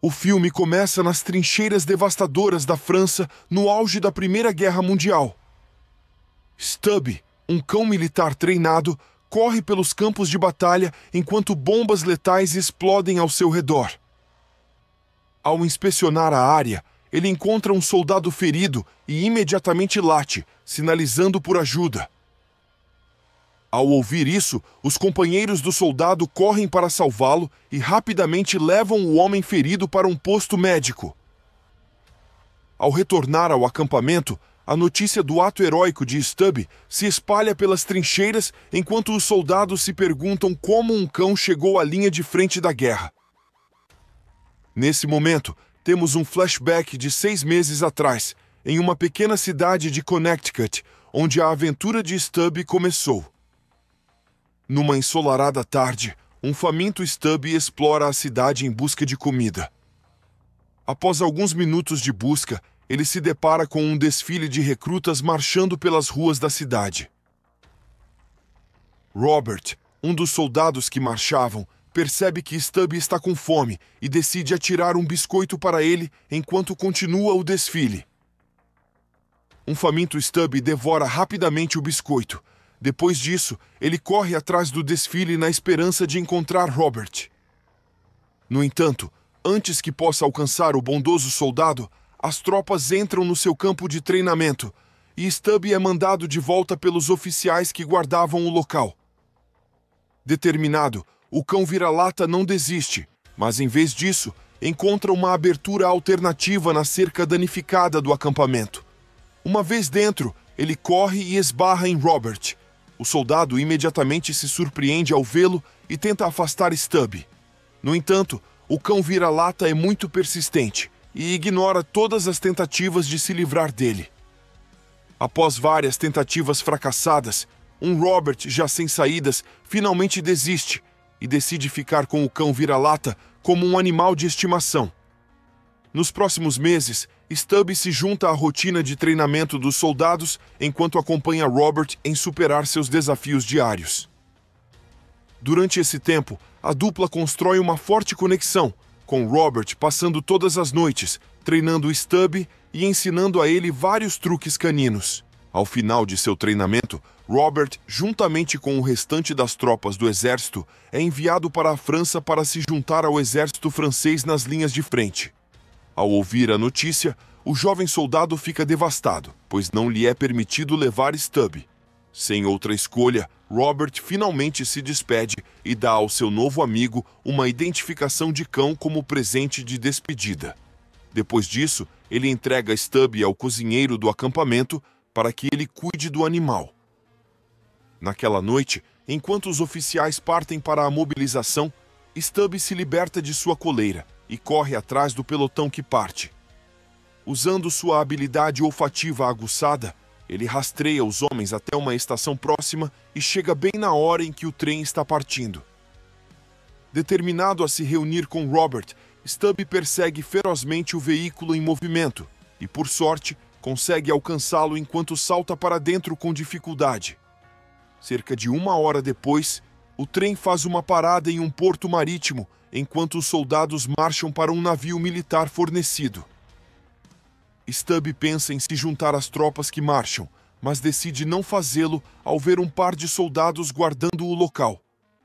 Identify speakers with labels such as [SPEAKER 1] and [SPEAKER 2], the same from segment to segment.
[SPEAKER 1] O filme começa nas trincheiras devastadoras da França no auge da Primeira Guerra Mundial. Stubby, um cão militar treinado, corre pelos campos de batalha enquanto bombas letais explodem ao seu redor. Ao inspecionar a área, ele encontra um soldado ferido e imediatamente late, sinalizando por ajuda. Ao ouvir isso, os companheiros do soldado correm para salvá-lo e rapidamente levam o homem ferido para um posto médico. Ao retornar ao acampamento, a notícia do ato heróico de Stubby se espalha pelas trincheiras enquanto os soldados se perguntam como um cão chegou à linha de frente da guerra. Nesse momento, temos um flashback de 6 meses atrás, em uma pequena cidade de Connecticut, onde a aventura de Stubby começou. Numa ensolarada tarde, um faminto Stubby explora a cidade em busca de comida. Após alguns minutos de busca, ele se depara com um desfile de recrutas marchando pelas ruas da cidade. Robert, um dos soldados que marchavam, percebe que Stubby está com fome e decide atirar um biscoito para ele enquanto continua o desfile. Um faminto Stubby devora rapidamente o biscoito. Depois disso, ele corre atrás do desfile na esperança de encontrar Robert. No entanto, antes que possa alcançar o bondoso soldado, as tropas entram no seu campo de treinamento e Stubby é mandado de volta pelos oficiais que guardavam o local. Determinado, o cão vira-lata não desiste, mas em vez disso, encontra uma abertura alternativa na cerca danificada do acampamento. Uma vez dentro, ele corre e esbarra em Robert. O soldado imediatamente se surpreende ao vê-lo e tenta afastar Stubby. No entanto, o cão vira-lata é muito persistente e ignora todas as tentativas de se livrar dele. Após várias tentativas fracassadas, um Robert já sem saídas finalmente desiste e decide ficar com o cão vira-lata como um animal de estimação. Nos próximos meses, Stubby se junta à rotina de treinamento dos soldados enquanto acompanha Robert em superar seus desafios diários. Durante esse tempo, a dupla constrói uma forte conexão, com Robert passando todas as noites, treinando Stubby e ensinando a ele vários truques caninos. Ao final de seu treinamento, Robert, juntamente com o restante das tropas do exército, é enviado para a França para se juntar ao exército francês nas linhas de frente. Ao ouvir a notícia, o jovem soldado fica devastado, pois não lhe é permitido levar Stubby. Sem outra escolha, Robert finalmente se despede e dá ao seu novo amigo uma identificação de cão como presente de despedida. Depois disso, ele entrega Stubby ao cozinheiro do acampamento para que ele cuide do animal. Naquela noite, enquanto os oficiais partem para a mobilização, Stubby se liberta de sua coleira e corre atrás do pelotão que parte. Usando sua habilidade olfativa aguçada, ele rastreia os homens até uma estação próxima e chega bem na hora em que o trem está partindo. Determinado a se reunir com Robert, Stubby persegue ferozmente o veículo em movimento e, por sorte, consegue alcançá-lo enquanto salta para dentro com dificuldade. Cerca de 1 hora depois, o trem faz uma parada em um porto marítimo enquanto os soldados marcham para um navio militar fornecido. Stubby pensa em se juntar às tropas que marcham, mas decide não fazê-lo ao ver um par de soldados guardando o local.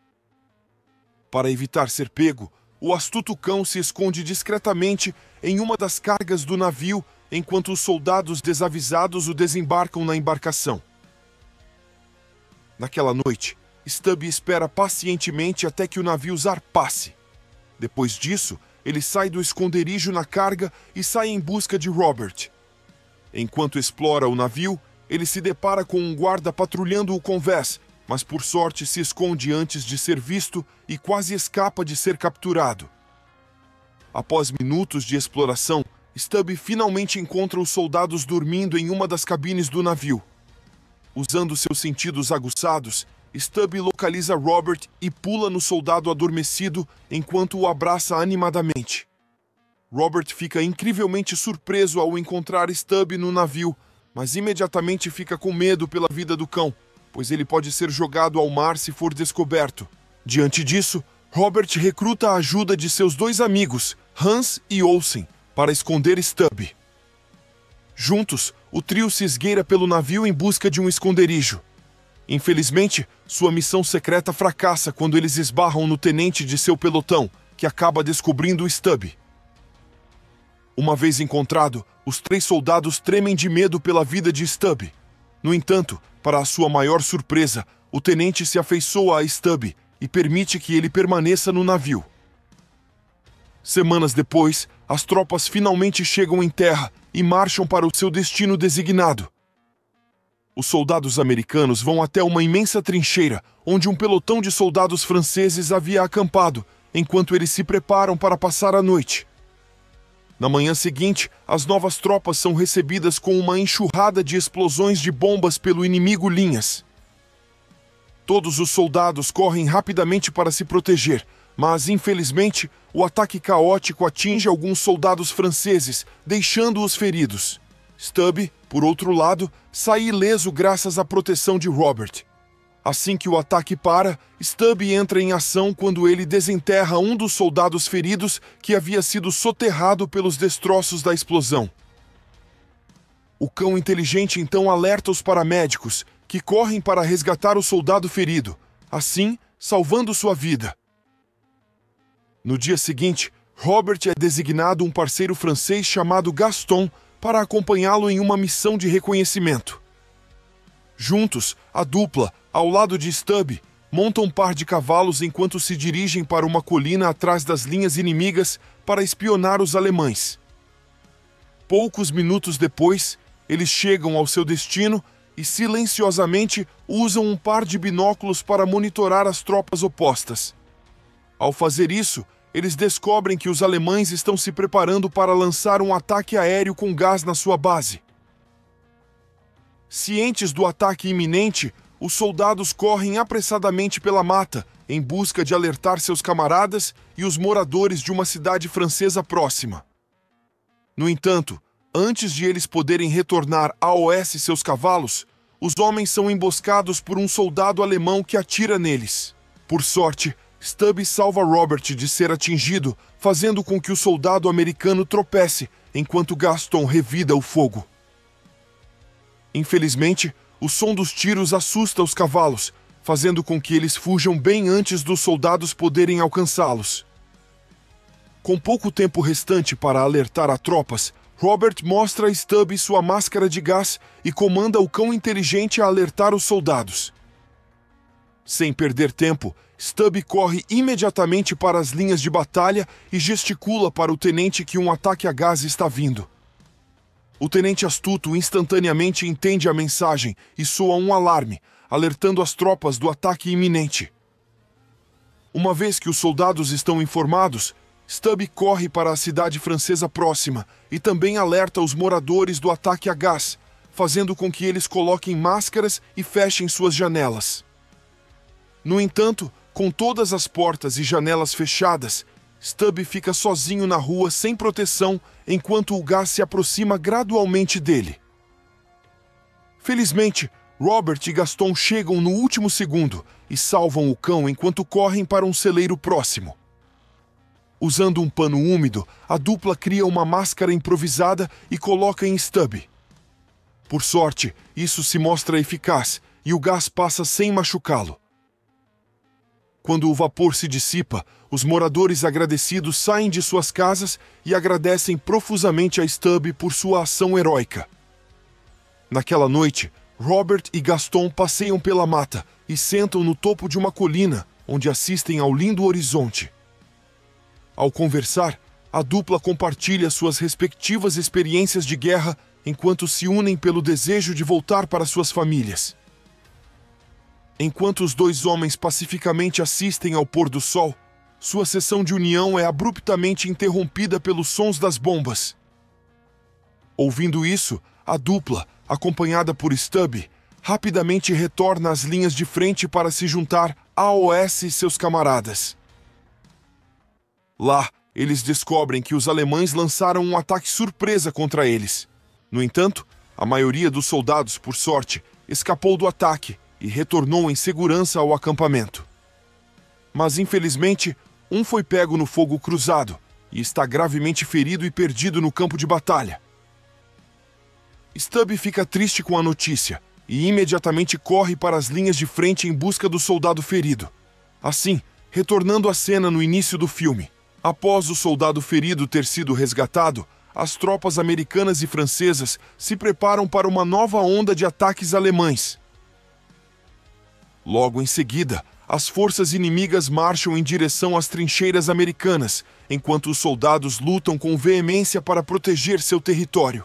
[SPEAKER 1] Para evitar ser pego, o astuto cão se esconde discretamente em uma das cargas do navio enquanto os soldados desavisados o desembarcam na embarcação. Naquela noite, Stubby espera pacientemente até que o navio zarpasse. Depois disso, ele sai do esconderijo na carga e sai em busca de Robert. Enquanto explora o navio, ele se depara com um guarda patrulhando o convés, mas por sorte se esconde antes de ser visto e quase escapa de ser capturado. Após minutos de exploração, Stubby finalmente encontra os soldados dormindo em uma das cabines do navio. Usando seus sentidos aguçados, Stubby localiza Robert e pula no soldado adormecido enquanto o abraça animadamente. Robert fica incrivelmente surpreso ao encontrar Stubby no navio, mas imediatamente fica com medo pela vida do cão, pois ele pode ser jogado ao mar se for descoberto. Diante disso, Robert recruta a ajuda de seus 2 amigos, Hans e Olsen, para esconder Stubb. Juntos, o trio se esgueira pelo navio em busca de um esconderijo. Infelizmente, sua missão secreta fracassa quando eles esbarram no tenente de seu pelotão, que acaba descobrindo Stubb. Uma vez encontrado, os 3 soldados tremem de medo pela vida de Stubb. No entanto, para a sua maior surpresa, o tenente se afeiçoa a Stubb e permite que ele permaneça no navio. Semanas depois, as tropas finalmente chegam em terra e marcham para o seu destino designado. Os soldados americanos vão até uma imensa trincheira, onde um pelotão de soldados franceses havia acampado, enquanto eles se preparam para passar a noite. Na manhã seguinte, as novas tropas são recebidas com uma enxurrada de explosões de bombas pelo inimigo Linhas. Todos os soldados correm rapidamente para se proteger, mas, infelizmente, o ataque caótico atinge alguns soldados franceses, deixando-os feridos. Stubb, por outro lado, sai ileso graças à proteção de Robert. Assim que o ataque para, Stubb entra em ação quando ele desenterra um dos soldados feridos que havia sido soterrado pelos destroços da explosão. O cão inteligente então alerta os paramédicos, que correm para resgatar o soldado ferido, assim salvando sua vida. No dia seguinte, Robert é designado um parceiro francês chamado Gaston para acompanhá-lo em uma missão de reconhecimento. Juntos, a dupla, ao lado de Stubb, monta um par de cavalos enquanto se dirigem para uma colina atrás das linhas inimigas para espionar os alemães. Poucos minutos depois, eles chegam ao seu destino e silenciosamente usam um par de binóculos para monitorar as tropas opostas. Ao fazer isso, eles descobrem que os alemães estão se preparando para lançar um ataque aéreo com gás na sua base. Cientes do ataque iminente, os soldados correm apressadamente pela mata, em busca de alertar seus camaradas e os moradores de uma cidade francesa próxima. No entanto, antes de eles poderem retornar a oeste seus cavalos, os homens são emboscados por um soldado alemão que atira neles. Por sorte, Stubb salva Robert de ser atingido, fazendo com que o soldado americano tropece, enquanto Gaston revida o fogo. Infelizmente, o som dos tiros assusta os cavalos, fazendo com que eles fujam bem antes dos soldados poderem alcançá-los. Com pouco tempo restante para alertar as tropas, Robert mostra a Stubb sua máscara de gás e comanda o cão inteligente a alertar os soldados. Sem perder tempo, Stubb corre imediatamente para as linhas de batalha e gesticula para o tenente que um ataque a gás está vindo. O tenente astuto instantaneamente entende a mensagem e soa um alarme, alertando as tropas do ataque iminente. Uma vez que os soldados estão informados, Stubb corre para a cidade francesa próxima e também alerta os moradores do ataque a gás, fazendo com que eles coloquem máscaras e fechem suas janelas. No entanto, com todas as portas e janelas fechadas, Stubb fica sozinho na rua sem proteção enquanto o gás se aproxima gradualmente dele. Felizmente, Robert e Gaston chegam no último segundo e salvam o cão enquanto correm para um celeiro próximo. Usando um pano úmido, a dupla cria uma máscara improvisada e coloca em Stubb. Por sorte, isso se mostra eficaz e o gás passa sem machucá-lo. Quando o vapor se dissipa, os moradores agradecidos saem de suas casas e agradecem profusamente a Stubb por sua ação heróica. Naquela noite, Robert e Gaston passeiam pela mata e sentam no topo de uma colina, onde assistem ao lindo horizonte. Ao conversar, a dupla compartilha suas respectivas experiências de guerra enquanto se unem pelo desejo de voltar para suas famílias. Enquanto os dois homens pacificamente assistem ao pôr do sol, sua sessão de união é abruptamente interrompida pelos sons das bombas. Ouvindo isso, a dupla, acompanhada por Stubb, rapidamente retorna às linhas de frente para se juntar a OS e seus camaradas. Lá, eles descobrem que os alemães lançaram um ataque surpresa contra eles. No entanto, a maioria dos soldados, por sorte, escapou do ataque e retornou em segurança ao acampamento. Mas, infelizmente, um foi pego no fogo cruzado, e está gravemente ferido e perdido no campo de batalha. Stubb fica triste com a notícia e imediatamente corre para as linhas de frente em busca do soldado ferido. Assim, retornando à cena no início do filme, após o soldado ferido ter sido resgatado, as tropas americanas e francesas se preparam para uma nova onda de ataques alemães. Logo em seguida, as forças inimigas marcham em direção às trincheiras americanas, enquanto os soldados lutam com veemência para proteger seu território.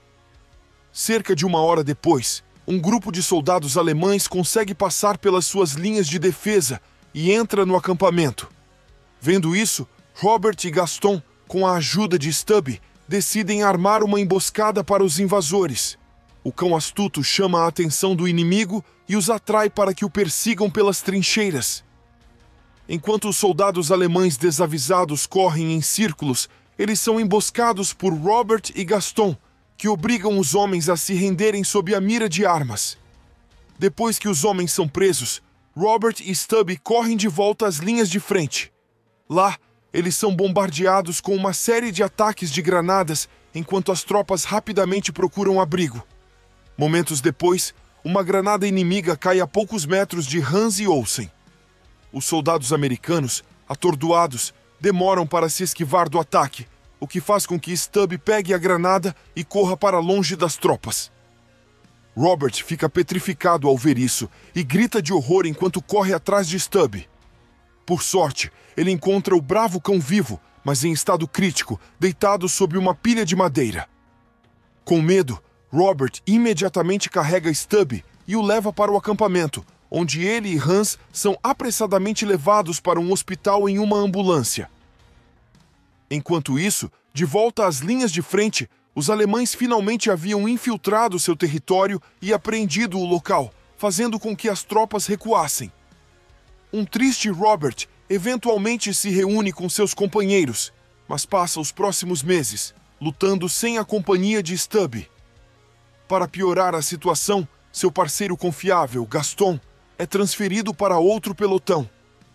[SPEAKER 1] Cerca de 1 hora depois, um grupo de soldados alemães consegue passar pelas suas linhas de defesa e entra no acampamento. Vendo isso, Robert e Gaston, com a ajuda de Stubb, decidem armar uma emboscada para os invasores. O cão astuto chama a atenção do inimigo e os atrai para que o persigam pelas trincheiras. Enquanto os soldados alemães desavisados correm em círculos, eles são emboscados por Robert e Gaston, que obrigam os homens a se renderem sob a mira de armas. Depois que os homens são presos, Robert e Stubb correm de volta às linhas de frente. Lá, eles são bombardeados com uma série de ataques de granadas, enquanto as tropas rapidamente procuram abrigo. Momentos depois, uma granada inimiga cai a poucos metros de Hans e Olsen. Os soldados americanos, atordoados, demoram para se esquivar do ataque, o que faz com que Stubb pegue a granada e corra para longe das tropas. Robert fica petrificado ao ver isso e grita de horror enquanto corre atrás de Stubb. Por sorte, ele encontra o bravo cão vivo, mas em estado crítico, deitado sob uma pilha de madeira. Com medo, Robert imediatamente carrega Stubb e o leva para o acampamento, onde ele e Hans são apressadamente levados para um hospital em uma ambulância. Enquanto isso, de volta às linhas de frente, os alemães finalmente haviam infiltrado seu território e apreendido o local, fazendo com que as tropas recuassem. Um triste Robert eventualmente se reúne com seus companheiros, mas passa os próximos meses lutando sem a companhia de Stubb. Para piorar a situação, seu parceiro confiável, Gaston, é transferido para outro pelotão.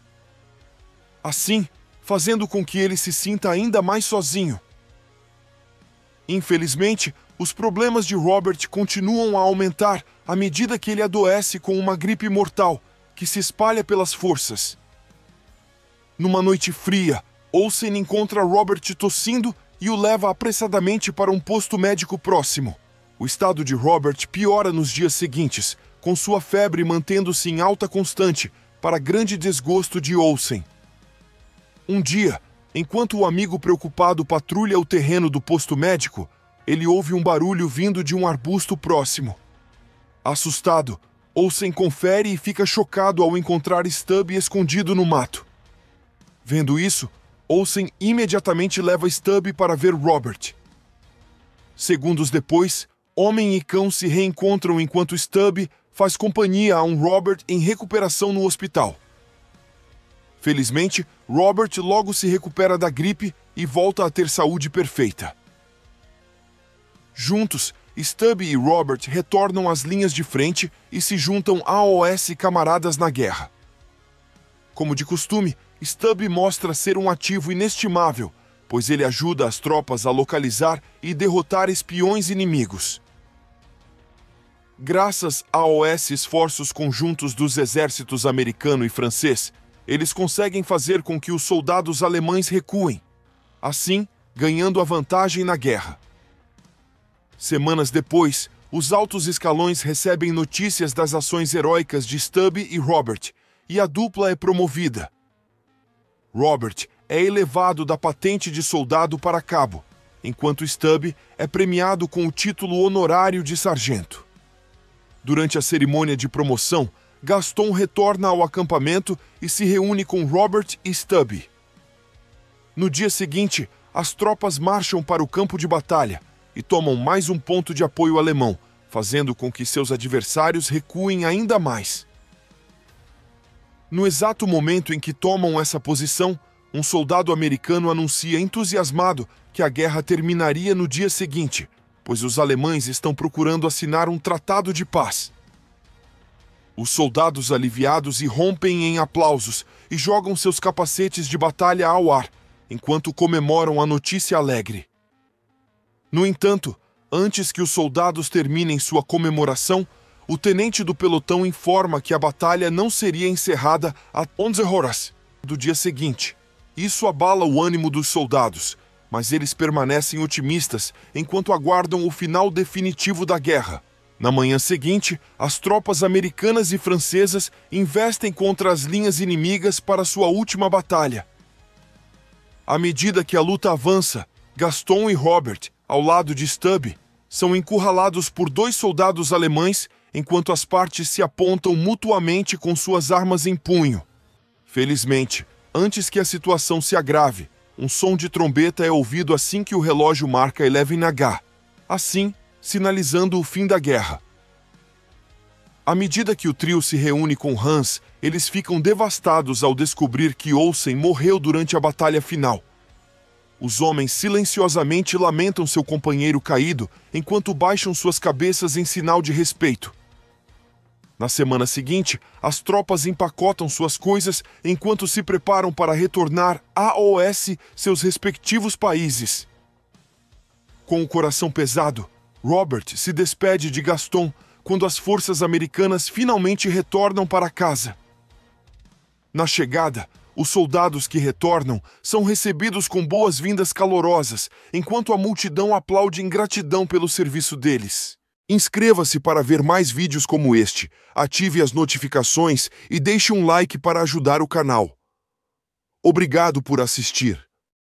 [SPEAKER 1] Assim, fazendo com que ele se sinta ainda mais sozinho. Infelizmente, os problemas de Robert continuam a aumentar à medida que ele adoece com uma gripe mortal, que se espalha pelas forças. Numa noite fria, Olsen encontra Robert tossindo e o leva apressadamente para um posto médico próximo. O estado de Robert piora nos dias seguintes, com sua febre mantendo-se em alta constante, para grande desgosto de Olsen. Um dia, enquanto o amigo preocupado patrulha o terreno do posto médico, ele ouve um barulho vindo de um arbusto próximo. Assustado, Olsen confere e fica chocado ao encontrar Stubb escondido no mato. Vendo isso, Olsen imediatamente leva Stubb para ver Robert. Segundos depois, homem e cão se reencontram enquanto Stubb faz companhia a um Robert em recuperação no hospital. Felizmente, Robert logo se recupera da gripe e volta a ter saúde perfeita. Juntos, Stubb e Robert retornam às linhas de frente e se juntam a AOS Camaradas na Guerra. Como de costume, Stubb mostra ser um ativo inestimável, pois ele ajuda as tropas a localizar e derrotar espiões inimigos. Graças aos esforços conjuntos dos exércitos americano e francês, eles conseguem fazer com que os soldados alemães recuem, assim ganhando a vantagem na guerra. Semanas depois, os altos escalões recebem notícias das ações heróicas de Stubb e Robert, e a dupla é promovida. Robert é elevado da patente de soldado para cabo, enquanto Stubb é premiado com o título honorário de sargento. Durante a cerimônia de promoção, Gaston retorna ao acampamento e se reúne com Robert e Stubb. No dia seguinte, as tropas marcham para o campo de batalha e tomam mais um ponto de apoio alemão, fazendo com que seus adversários recuem ainda mais. No exato momento em que tomam essa posição, um soldado americano anuncia entusiasmado que a guerra terminaria no dia seguinte, pois os alemães estão procurando assinar um tratado de paz. Os soldados aliviados irrompem em aplausos e jogam seus capacetes de batalha ao ar, enquanto comemoram a notícia alegre. No entanto, antes que os soldados terminem sua comemoração, o tenente do pelotão informa que a batalha não seria encerrada às 11 horas do dia seguinte. Isso abala o ânimo dos soldados, mas eles permanecem otimistas enquanto aguardam o final definitivo da guerra. Na manhã seguinte, as tropas americanas e francesas investem contra as linhas inimigas para sua última batalha. À medida que a luta avança, Gaston e Robert, ao lado de Stubb, são encurralados por 2 soldados alemães enquanto as partes se apontam mutuamente com suas armas em punho. Felizmente, antes que a situação se agrave, um som de trombeta é ouvido assim que o relógio marca 11h, assim, sinalizando o fim da guerra. À medida que o trio se reúne com Hans, eles ficam devastados ao descobrir que Olsen morreu durante a batalha final. Os homens silenciosamente lamentam seu companheiro caído enquanto baixam suas cabeças em sinal de respeito. Na semana seguinte, as tropas empacotam suas coisas enquanto se preparam para retornar aos seus respectivos países. Com o coração pesado, Robert se despede de Gaston quando as forças americanas finalmente retornam para casa. Na chegada, os soldados que retornam são recebidos com boas-vindas calorosas, enquanto a multidão aplaude em gratidão pelo serviço deles. Inscreva-se para ver mais vídeos como este, ative as notificações e deixe um like para ajudar o canal. Obrigado por assistir.